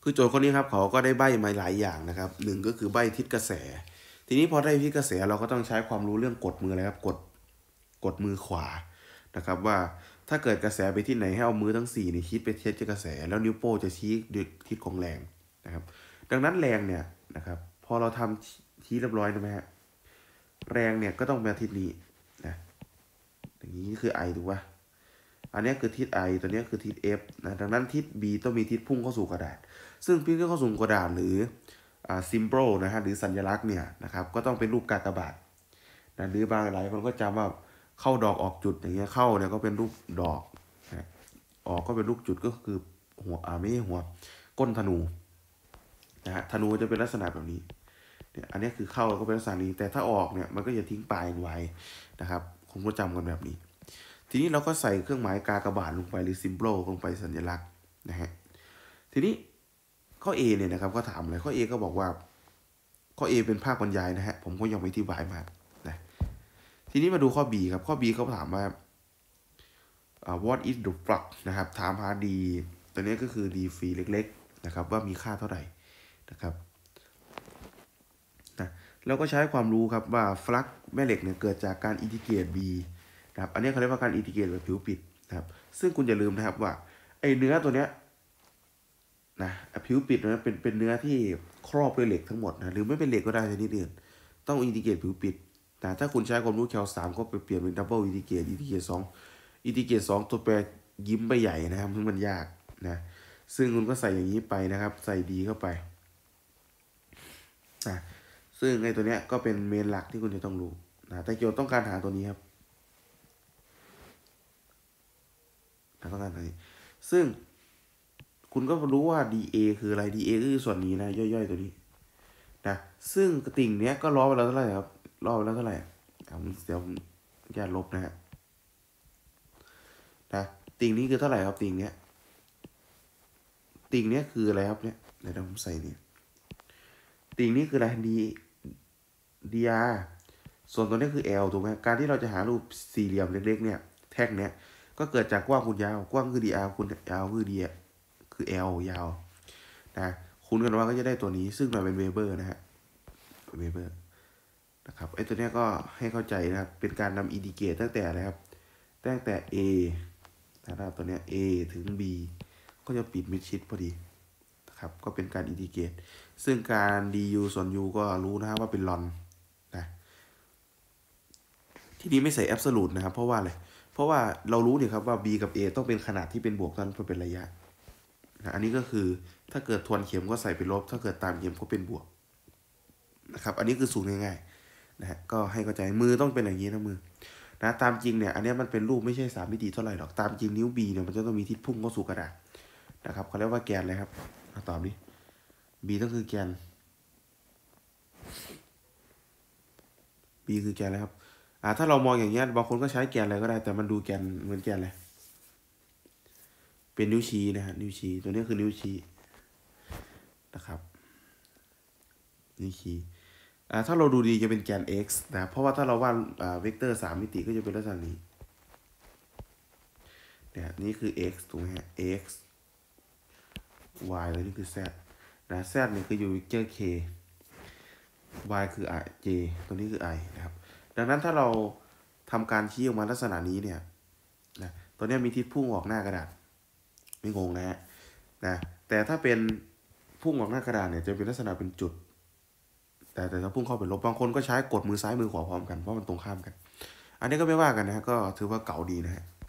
คือโจทย์คนนี้ครับเขาก็ได้ใบ้มาหลายอย่างนะครับหนึ่งก็คือใบ้ทิศกระแสทีนี้พอได้ทิศกระแสเราก็ต้องใช้ความรู้เรื่องกดมือเลยครับกดมือขวานะครับว่าถ้าเกิดกระแสไปที่ไหนให้เอามือทั้ง4นี่ชี้ไปทิศกระแสแล้วนิ้วโป้งจะชี้ด้วยทิศของแรงนะครับดังนั้นแรงเนี่ยนะครับพอเราทำชี้เรียบร้อยนะไหมฮะแรงเนี่ยก็ต้องมาทิศนี้นะอย่างนี้คือ I ถูกป่ะอันนี้คือทิศ I ตัวนี้คือทิศ F นะดังนั้นทิศ B ต้องมีทิศพุ่งเข้าสู่กระดาษซึ่งพุ่งเข้าสู่กระดาษหรือซิมโบลนะฮะหรือสัญลักษณ์เนี่ยนะครับก็ต้องเป็นรูปกากบาทนะหรือบางหลายคนก็จำว่าเข้าดอกออกจุดอย่างเงี้ยเข้าเนี่ยก็เป็นรูปดอกนะออกก็เป็นรูปจุดก็คือหัวไม่ใช่หัวก้นธนูนะฮะธนูจะเป็นลักษณะแบบนี้เนี่ยอันนี้คือเข้าก็เป็นลักษณะนี้แต่ถ้าออกเนี่ยมันก็จะทิ้งปลายไว้นะครับคุณก็จำกันแบบนี้ทีนี้เราก็ใส่เครื่องหมายกากบาทลงไปหรือซิมโบลลงไปสัญลักษณ์นะฮะทีนี้ข้อ A เนี่ยนะครับก็ถามเลยข้อ A ก็บอกว่าข้อ A เป็นภาคบรรยายนะฮะผมก็ยังไม่อธิบายมากนะทีนี้มาดูข้อ B ครับข้อ B เขาถามว่าwhat is the flux นะครับถามหา D ตัวนี้ก็คือ D ฟรีเล็กๆนะครับว่ามีค่าเท่าไหร่นะครับนะเราก็ใช้ความรู้ครับว่าฟลักซ์แม่เหล็กเนี่ยเกิดจากการอินทิเกรต B นะครับอันนี้เขาเรียกว่าการอินทิเกรตแบบผิวปิดนะครับซึ่งคุณอย่าลืมนะครับว่าไอเนื้อตัวเนี้ยนะผิวปิดนะเป็นเนื้อที่ครอบด้วยเหล็กทั้งหมดนะหรือไม่เป็นเหล็กก็ได้ชนิดอื่นต้องอินทิเกรตผิวปิดนะถ้าคุณใช้ความรู้แคล3ก็ไปเปลี่ยนเป็นดับเบิลอินทิเกรต2ตัวแปรยิ้มไปใหญ่นะครับมันยากนะซึ่งคุณก็ใส่อย่างนี้ไปนะครับใส่ดีเข้าไปนะซึ่งไอ้ตัวเนี้ยก็เป็นเมนหลักที่คุณจะต้องรู้นะแต่โจทย์ต้องการหาตัวนี้ครับต้องการตัวนี้ซึ่งคุณก็รู้ว่า dA คืออะไร dA ก็คือส่วนนี้นะย่อยๆตัวนี้นะซึ่งกระติ่งเนี้ยก็ล้อไปแล้วเท่าไหร่ครับล้อไปแล้วเท่าไหร่เดี๋ยวอย่าลบนะฮะนะติ่งนี้คือเท่าไหร่ครับติ่งเนี้ยคืออะไรครับเนี่ยเดี๋ยวผมใส่นี่ติ่งนี้คืออะไร dr ส่วนตัวนี้คือ L ถูกไหมการที่เราจะหารูปสี่เหลี่ยมเล็กๆเนี่ยแท่งเนี้ยก็เกิดจากกว้างคูณยาวกว้างคือ dr คูณยาวคือ d คือ L ยาวนะคูณกันว่าก็จะได้ตัวนี้ซึ่งมันเป็นเวเบอร์นะฮะเวเบอร์นะครับไอ้ตัวเนี้ยก็ให้เข้าใจนะครับเป็นการนำอินดิเกตตั้งแต่อะไรครับตั้งแต่ A นะครับตัวเนี้ย A ถึง B ก็จะปิดมิดชิดพอดีนะครับก็เป็นการอินดิเกตซึ่งการ du ส่วน u ก็รู้นะครับว่าเป็นลอนนะที่นี้ไม่ใส่แอบสูตนะครับเพราะว่าอะไรเพราะว่าเรารู้เนี่ยครับว่า b กับ a ต้องเป็นขนาดที่เป็นบวกนั้นเพื่อเป็นระยะนะอันนี้ก็คือถ้าเกิดทวนเข็มก็ใส่เป็นลบถ้าเกิดตามเข็มก็เป็นบวกนะครับอันนี้คือสูตรง่ายๆนะฮะก็ให้เข้าใจมือต้องเป็นอย่างนี้นะมือนะตามจริงเนี่ยอันนี้มันเป็นรูปไม่ใช่3 มิติเท่าไหร่หรอกตามจริงนิ้ว B เนี่ยมันจะต้องมีทิศพุ่งเข้าสู่กระดาษนะครับเขาเรียกว่าแกนเลยครับตอบดิ B ต้องคือแกน B คือแกนอะไรครับถ้าเรามองอย่างเงี้ยบางคนก็ใช้แกนอะไรก็ได้แต่มันดูแกนเหมือนแกนอะไรเป็นนิ้วชี้นะฮะนิ้วชี้ตัวนี้คือนิ้วชี้นะครับนิ้วชี้ถ้าเราดูดีจะเป็นแกน x นะเพราะว่าถ้าเราวาดเวกเตอร์3 มิติก็จะเป็นลักษณะนี้เนี่ยนี่คือ x ถูกไหมฮะ x y แล้วนี่คือ z นะ z เนี่ยคืออยู่เวกเตอร์ k y คือ j ตัวนี้คือ i นะครับดังนั้นถ้าเราทำการชี้ออกมาลักษณะนี้เนี่ยนะตัวนี้มีทิศพุ่งออกหน้ากระดาษไม่งงนะฮะนะแต่ถ้าเป็นพุ่งออกหน้ากระดาษเนี่ยจะเป็นลักษณะเป็นจุดแต่ถ้าพุ่งเข้าเป็นลบบางคนก็ใช้กดมือซ้ายมือขวาพร้อมกันเพราะมันตรงข้ามกันอันนี้ก็ไม่ว่ากันนะฮะก็ถือว่าเก่าดีนะฮะ